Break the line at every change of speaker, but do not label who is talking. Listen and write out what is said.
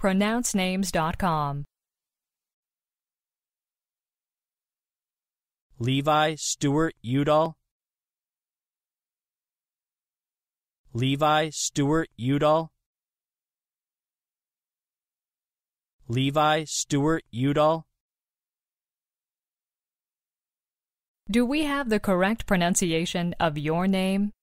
pronouncenames.com.
Levi Stewart Udall. Levi Stewart Udall. Levi Stewart Udall.
Do we have the correct pronunciation of your name?